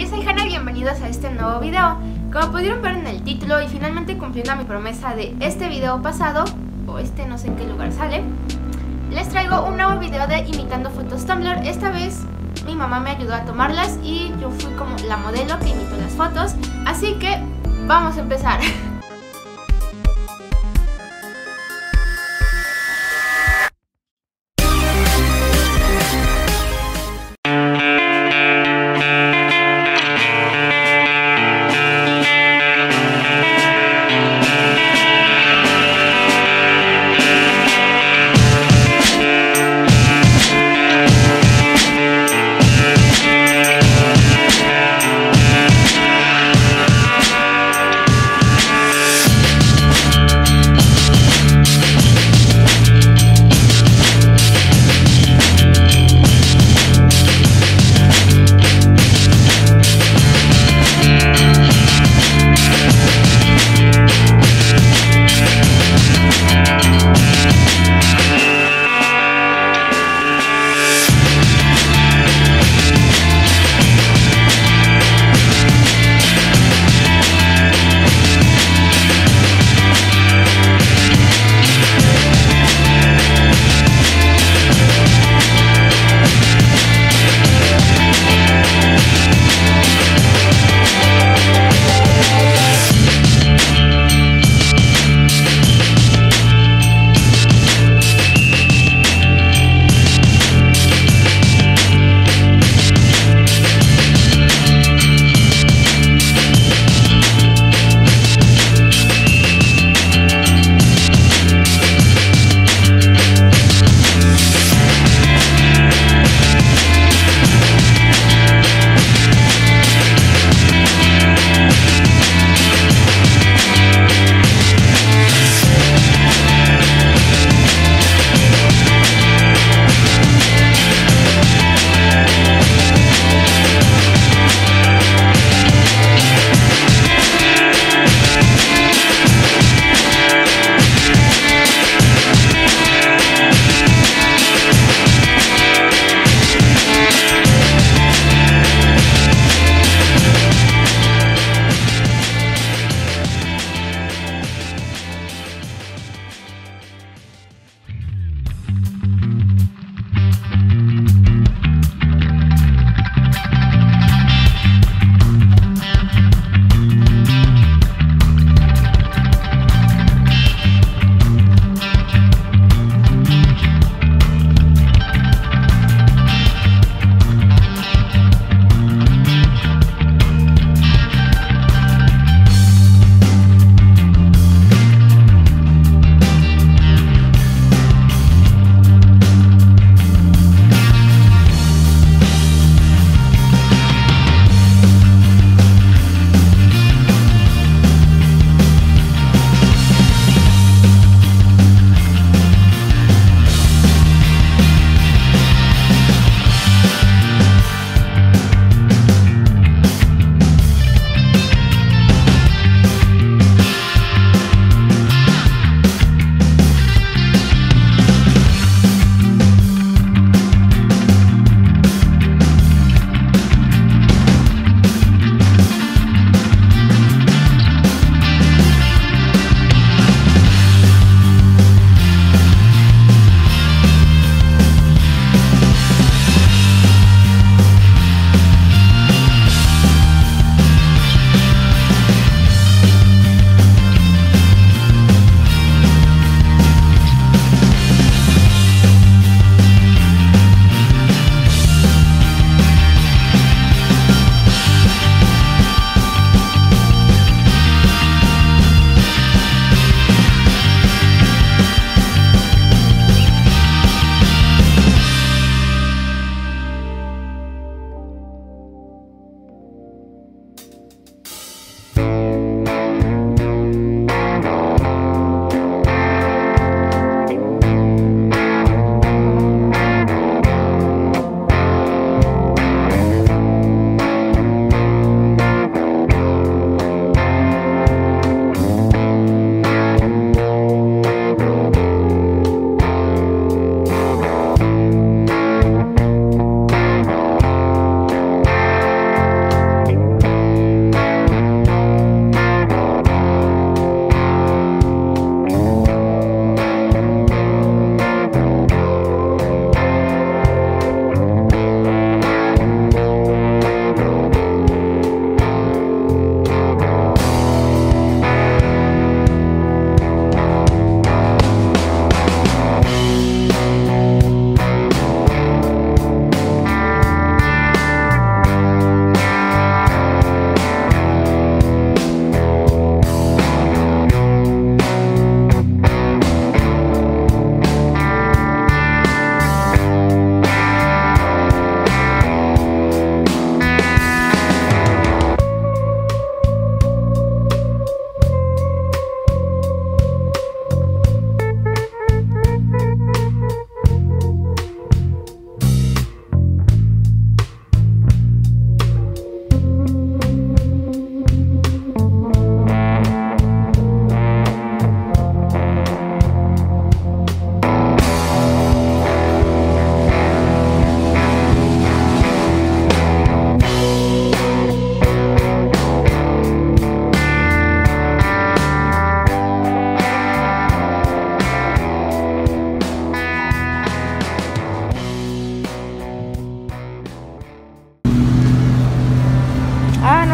yo soy Hannah, bienvenidos a este nuevo video. Como pudieron ver en el título y finalmente cumpliendo mi promesa de este video pasado, o no sé en qué lugar sale, les traigo un nuevo video de imitando fotos Tumblr. Esta vez mi mamá me ayudó a tomarlas y yo fui como la modelo que imitó las fotos, así que vamos a empezar.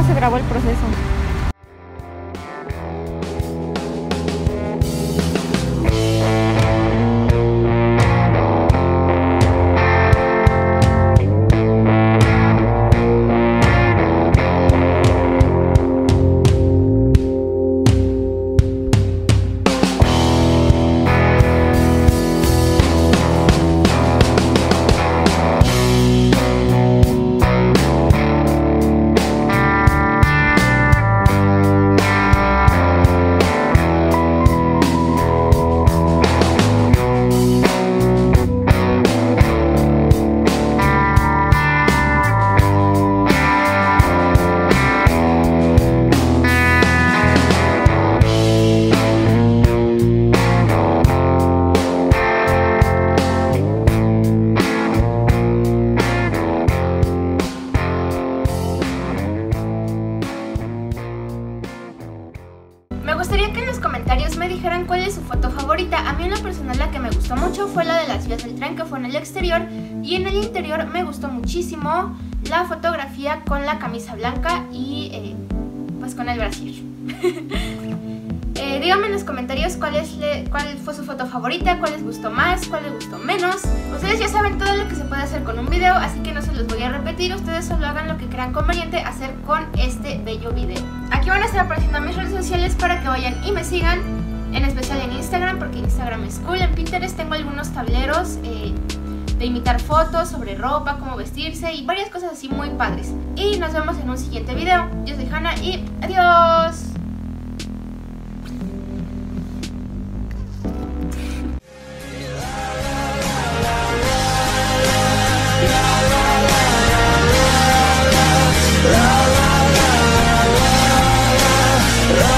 se grabó el proceso. Me gustaría que en los comentarios me dijeran cuál es su foto favorita. A mí en lo personal la que me gustó mucho fue la de las vías del tren, que fue en el exterior, y en el interior me gustó muchísimo la fotografía con la camisa blanca y pues con el brasier. Díganme en los comentarios cuál fue su foto favorita, cuál les gustó más, cuál les gustó menos. Ustedes ya saben todo lo que se puede hacer con un video, así que no se los voy a repetir. Ustedes solo hagan lo que crean conveniente hacer con este bello video. Aquí van a estar apareciendo mis redes sociales para que vayan y me sigan, en especial en Instagram, porque Instagram es cool. En Pinterest tengo algunos tableros de imitar fotos sobre ropa, cómo vestirse y varias cosas así muy padres. Y nos vemos en un siguiente video. Yo soy Hannah y adiós. La